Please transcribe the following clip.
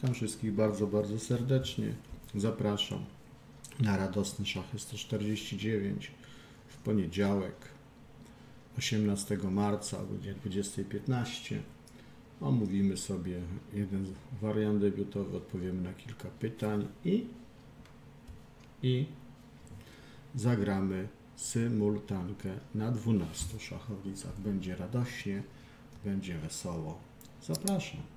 Witam wszystkich bardzo, bardzo serdecznie. Zapraszam na radosny szachy 149 w poniedziałek 18 marca o godzinie 20:15. Omówimy sobie jeden wariant debiutowy, odpowiemy na kilka pytań i zagramy symultankę na 12 szachownicach. Będzie radośnie, będzie wesoło. Zapraszam.